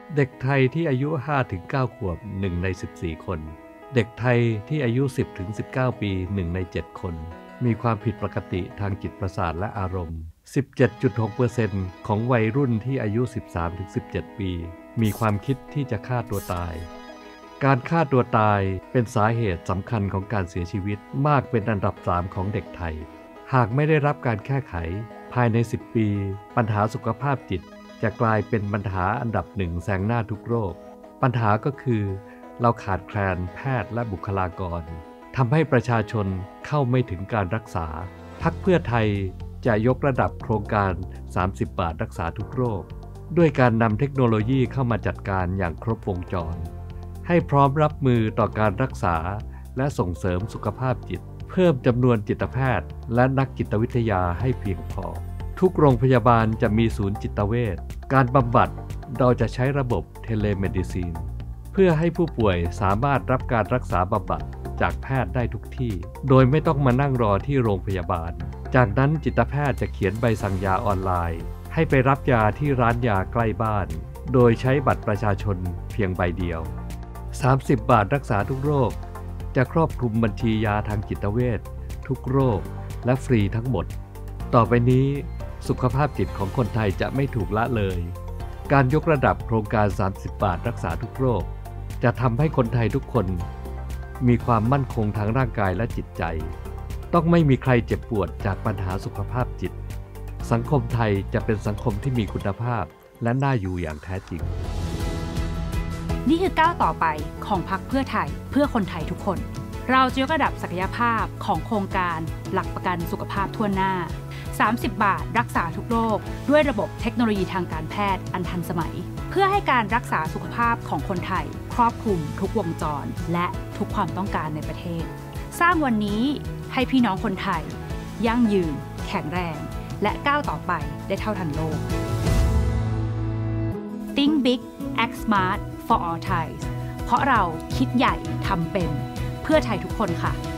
เด็กไทยที่อายุ 5-9 ขวบ1ใน14 คนเด็กไทยที่อายุ 10-19 ปี1ใน7 คนมีความผิดปกติทางจิตประสาทและอารมณ์ 17.6% ของวัยรุ่นที่อายุ 13-17 ปีมีความคิดที่จะฆ่าตัวตายการฆ่าตัวตายเป็นสาเหตุสำคัญของการเสียชีวิตมากเป็นอันดับ 3 ของเด็กไทยหากไม่ได้รับการแก้ไขภายใน 10 ปีปัญหาสุขภาพจิตจะกลายเป็นปัญหาอันดับหนึ่งแซงหน้าทุกโรคปัญหาก็คือเราขาดแคลนแพทย์และบุคลากรทำให้ประชาชนเข้าไม่ถึงการรักษาพรรคเพื่อไทยจะยกระดับโครงการ30 บาทรักษาทุกโรคด้วยการนำเทคโนโลยีเข้ามาจัดการอย่างครบวงจรให้พร้อมรับมือต่อการรักษาและส่งเสริมสุขภาพจิตเพิ่มจำนวนจิตแพทย์และนักจิตวิทยาให้เพียงพอทุกโรงพยาบาลจะมีศูนย์จิตเวชการบำบัดเราจะใช้ระบบเทเลเมดิซินเพื่อให้ผู้ป่วยสามารถรับการรักษาบำบัดจากแพทย์ได้ทุกที่โดยไม่ต้องมานั่งรอที่โรงพยาบาลจากนั้นจิตแพทย์จะเขียนใบสั่งยาออนไลน์ให้ไปรับยาที่ร้านยาใกล้บ้านโดยใช้บัตรประชาชนเพียงใบเดียว30 บาทรักษาทุกโรคจะครอบคลุมบัญชียาทางจิตเวชทุกโรคและฟรีทั้งหมดต่อไปนี้สุขภาพจิตของคนไทยจะไม่ถูกละเลยการยกระดับโครงการ30 บาทรักษาทุกโรคจะทำให้คนไทยทุกคนมีความมั่นคงทางร่างกายและจิตใจต้องไม่มีใครเจ็บปวดจากปัญหาสุขภาพจิตสังคมไทยจะเป็นสังคมที่มีคุณภาพและน่าอยู่อย่างแท้จริงนี่คือก้าวต่อไปของพรรคเพื่อไทยเพื่อคนไทยทุกคนเราจะยกระดับศักยภาพของโครงการหลักประกันสุขภาพทั่วหน้า30 บาทรักษาทุกโรคด้วยระบบเทคโนโลยีทางการแพทย์อันทันสมัยเพื่อให้การรักษาสุขภาพของคนไทยครอบคลุมทุกวงจรและทุกความต้องการในประเทศสร้างวันนี้ให้พี่น้องคนไทยยั่งยืนแข็งแรงและก้าวต่อไปได้เท่าทันโลก Think Big Act Smart for All Thais เพราะเราคิดใหญ่ทำเป็นเพื่อไทยทุกคนค่ะ